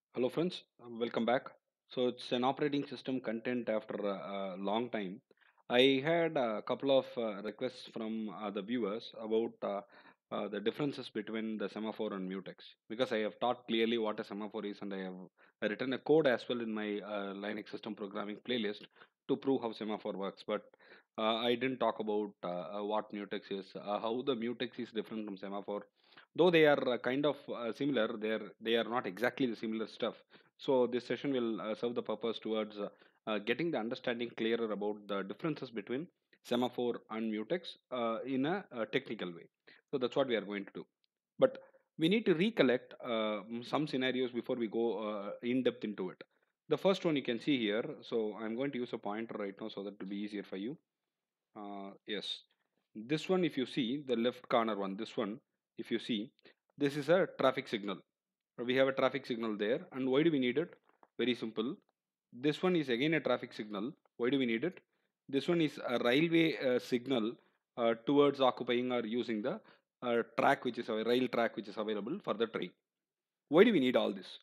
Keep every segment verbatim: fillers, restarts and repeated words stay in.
Hello, friends. Uh, Welcome back. So it's an operating system content after a, a long time. I had a couple of uh, requests from uh, the viewers about uh, uh, the differences between the semaphore and mutex because I have taught clearly what a semaphore is, and I have written a code as well in my uh, Linux system programming playlist to prove how semaphore works. But uh, I didn't talk about uh, uh, what mutex is, uh, how the mutex is different from semaphore, though they are uh, kind of uh, similar. They're they are not exactly the similar stuff. So this session will uh, serve the purpose towards uh, uh, getting the understanding clearer about the differences between semaphore and mutex uh, in a, a technical way. So that's what we are going to do, but we need to recollect uh, m- some scenarios before we go uh, in depth into it. The first one you can see here, so I'm going to use a pointer right now so that it will be easier for you. Uh, yes, this one, if you see the left corner one, this one, if you see, this is a traffic signal. We have a traffic signal there, and why do we need it? Very simple. This one is again a traffic signal. Why do we need it? This one is a railway uh, signal uh, towards occupying or using the uh, track which is a rail track which is available for the train. Why do we need all this?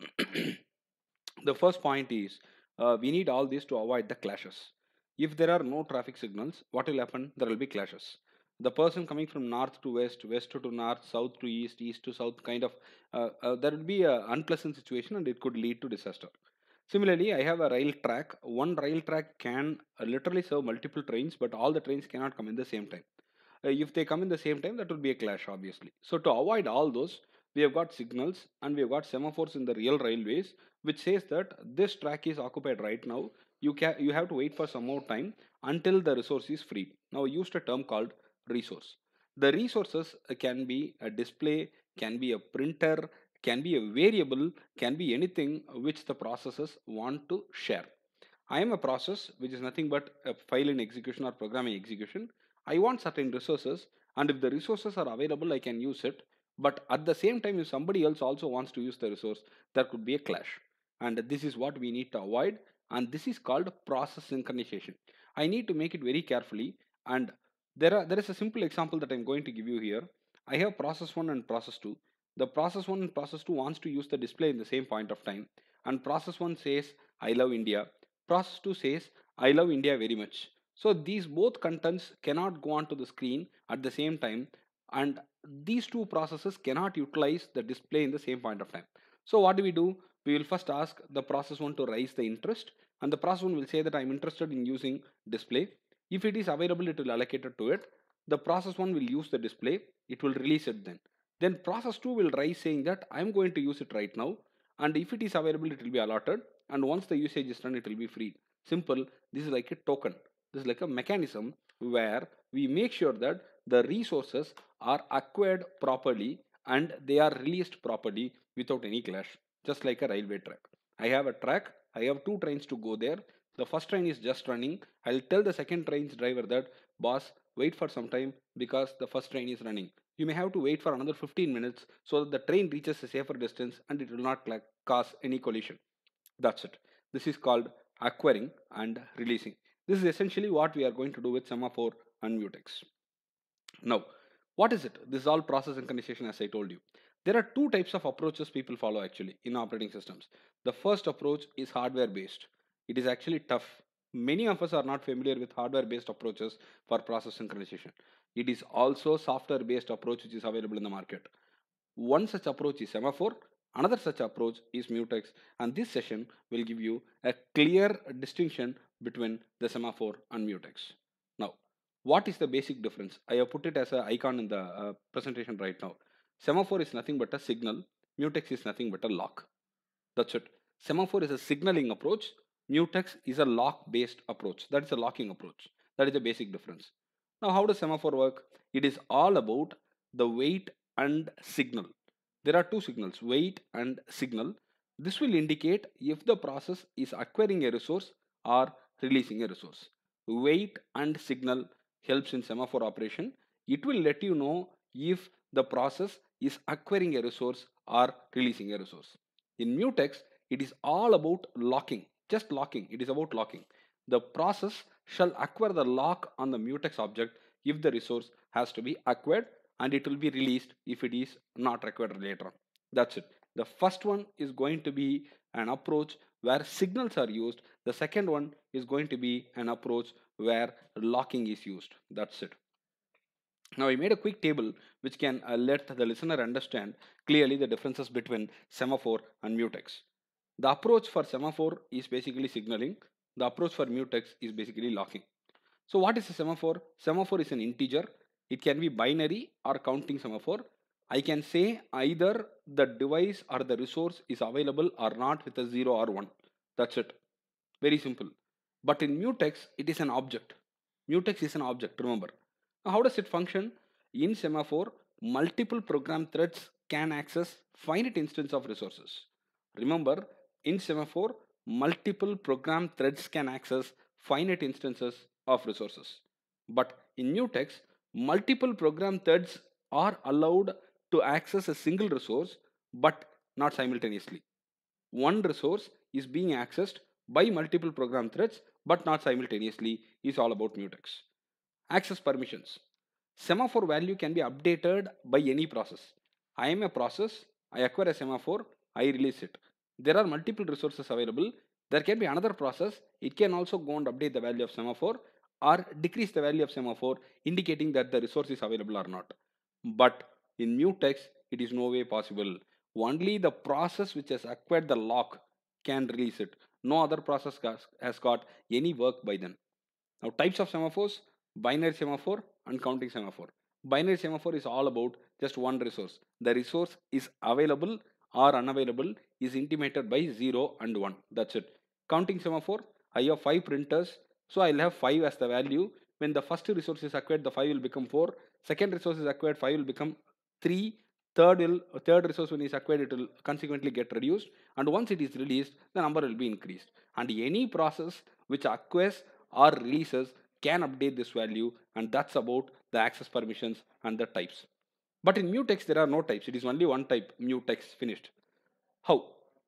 The first point is uh, we need all this to avoid the clashes. If there are no traffic signals, what will happen? There will be clashes. The person coming from north to west, west to north, south to east, east to south, kind of uh, uh, there will be an unpleasant situation and it could lead to disaster. Similarly, I have a rail track. One rail track can uh, literally serve multiple trains, but all the trains cannot come in the same time. Uh, if they come in the same time, that will be a clash, obviously. So to avoid all those, we have got signals and we have got semaphores in the real railways, which says that this track is occupied right now. You can you have to wait for some more time until the resource is free. Now I used a term called resource. The resources uh, can be a display, can be a printer, can be a variable, can be anything which the processes want to share. I am a process which is nothing but a file in execution or programming execution. I want certain resources, and if the resources are available, I can use it. But at the same time, if somebody else also wants to use the resource, there could be a clash. And this is what we need to avoid. And this is called process synchronization. I need to make it very carefully. And there are there is a simple example that I'm going to give you here. I have process one and process two. The process one and process two wants to use the display in the same point of time. And process one says, I love India. Process two says, I love India very much. So these both contents cannot go onto the screen at the same time, and these two processes cannot utilize the display in the same point of time. So what do we do? We will first ask the process one to raise the interest, and the process one will say that I'm interested in using display. If it is available, it will allocate it to it. The process one will use the display, it will release it then. Then process two will rise saying that I'm going to use it right now, and if it is available, it will be allotted, and once the usage is done, it will be free. Simple. This is like a token. This is like a mechanism where we make sure that the resources are acquired properly and they are released properly without any clash, just like a railway track. I have a track, I have two trains to go there. The first train is just running. I'll tell the second train's driver that, boss, wait for some time because the first train is running. You may have to wait for another fifteen minutes so that the train reaches a safer distance and it will not cause any collision. That's it. This is called acquiring and releasing. This is essentially what we are going to do with semaphore and mutex. Now, what is it? This is all process synchronization, as I told you. There are two types of approaches people follow actually in operating systems. The first approach is hardware based. It is actually tough. Many of us are not familiar with hardware based approaches for process synchronization. It is also software based approach which is available in the market. One such approach is semaphore, another such approach is mutex, and this session will give you a clear distinction between the semaphore and mutex. Now, what is the basic difference? I have put it as an icon in the uh, presentation right now. Semaphore is nothing but a signal, mutex is nothing but a lock. That's it. Semaphore is a signaling approach, mutex is a lock based approach. That is a locking approach. That is the basic difference. Now, how does semaphore work? It is all about the wait and signal. There are two signals, wait and signal. This will indicate if the process is acquiring a resource or releasing a resource. Wait and signal helps in semaphore operation. It will let you know if the process is acquiring a resource or releasing a resource. In mutex, it is all about locking, just locking. It is about locking. The process shall acquire the lock on the mutex object if the resource has to be acquired, and it will be released if it is not required later on. That's it. The first one is going to be an approach where signals are used. The second one is going to be an approach where locking is used. That's it. Now I made a quick table which can uh, let the listener understand clearly the differences between semaphore and mutex. The approach for semaphore is basically signaling. The approach for mutex is basically locking. So what is a semaphore? Semaphore is an integer. It can be binary or counting semaphore. I can say either the device or the resource is available or not with a zero or one. That's it. Very simple. But in mutex, it is an object. Mutex is an object, remember. Now, how does it function? In semaphore, multiple program threads can access finite instance of resources. Remember, in semaphore, multiple program threads can access finite instances of resources. But in mutex, multiple program threads are allowed to access a single resource, but not simultaneously. One resource is being accessed by multiple program threads but not simultaneously is all about mutex. Access permissions. Semaphore value can be updated by any process. I am a process, I acquire a semaphore, I release it. There are multiple resources available. There can be another process, it can also go and update the value of semaphore or decrease the value of semaphore, indicating that the resource is available or not. But in mutex, it is no way possible. Only the process which has acquired the lock can release it. No other process has got any work by then. Now, types of semaphores: binary semaphore and counting semaphore. Binary semaphore is all about just one resource. The resource is available or unavailable is intimated by zero and one. That's it. Counting semaphore: I have five printers, so I'll have five as the value. When the first resource is acquired, the five will become four. Second resource is acquired, five will become three. Third will third resource when is acquired, it will consequently get reduced. And once it is released, the number will be increased. And any process which acquires or releases can update this value, and that's about the access permissions and the types. But in mutex there are no types, it is only one type, mutex, finished. How?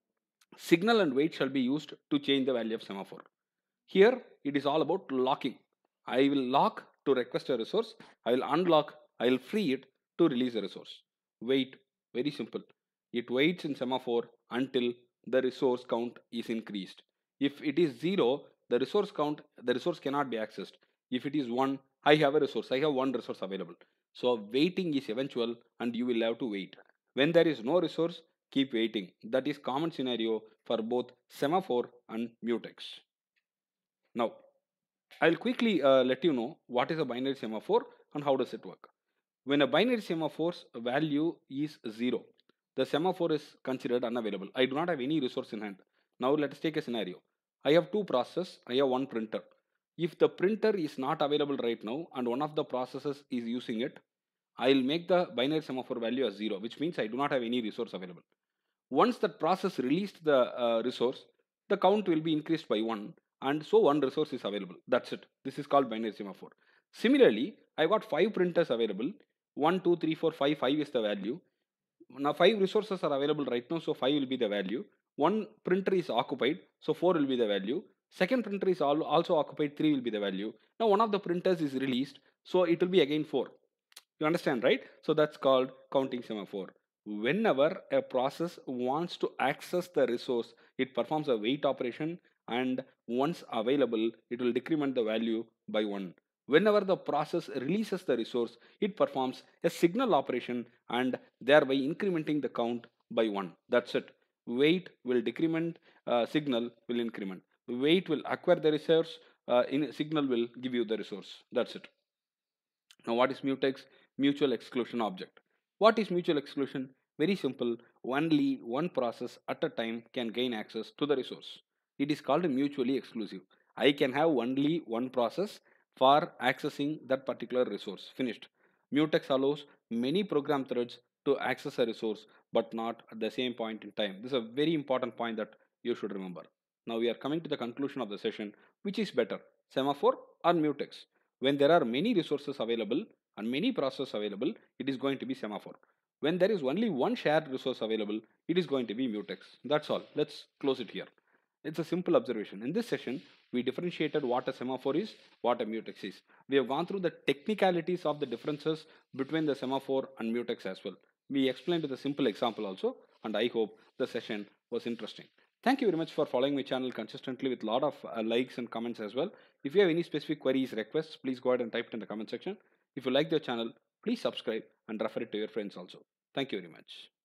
Signal and wait shall be used to change the value of semaphore. Here it is all about locking. I will lock to request a resource, I will unlock, I will free it to release a resource. Wait, very simple. It waits in semaphore until the resource count is increased. If it is zero, the resource count, the resource cannot be accessed. If it is one, I have a resource, I have one resource available. So waiting is eventual and you will have to wait. When there is no resource, keep waiting. That is common scenario for both semaphore and mutex. Now, I'll quickly uh, let you know what is a binary semaphore and how does it work. When a binary semaphore's value is zero, the semaphore is considered unavailable. I do not have any resource in hand. Now let us take a scenario. I have two processes, I have one printer. If the printer is not available right now and one of the processes is using it, I'll make the binary semaphore value as zero, which means I do not have any resource available. Once that process released the uh, resource, the count will be increased by one, and so one resource is available. That's it. This is called binary semaphore. Similarly, I got five printers available. one, two, three, four, five. five is the value. Now five resources are available right now, so five will be the value. One printer is occupied, so four will be the value. Second printer is also occupied, three will be the value. Now one of the printers is released, so it will be again four. You understand, right? So that's called counting semaphore. Whenever a process wants to access the resource, it performs a wait operation, and once available, it will decrement the value by one. Whenever the process releases the resource, it performs a signal operation and thereby incrementing the count by one. That's it. Wait will decrement, uh, signal will increment. Wait will acquire the resource, uh, in signal will give you the resource. That's it. Now, what is mutex? Mutual exclusion object. What is mutual exclusion? Very simple. Only one process at a time can gain access to the resource. It is called mutually exclusive. I can have only one process for accessing that particular resource. Finished. Mutex allows many program threads to access a resource but not at the same point in time. This is a very important point that you should remember. Now we are coming to the conclusion of the session. Which is better, semaphore or mutex? When there are many resources available and many processes available, it is going to be semaphore. When there is only one shared resource available, it is going to be mutex. That's all. Let's close it here. It's a simple observation. In this session, we differentiated what a semaphore is, what a mutex is. We have gone through the technicalities of the differences between the semaphore and mutex as well. We explained with a simple example also and I hope the session was interesting. Thank you very much for following my channel consistently with a lot of uh, likes and comments as well. If you have any specific queries, requests, please go ahead and type it in the comment section. If you like the channel, please subscribe and refer it to your friends also. Thank you very much.